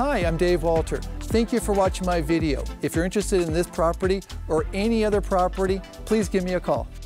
Hi, I'm Dave Walter. Thank you for watching my video. If you're interested in this property or any other property, please give me a call.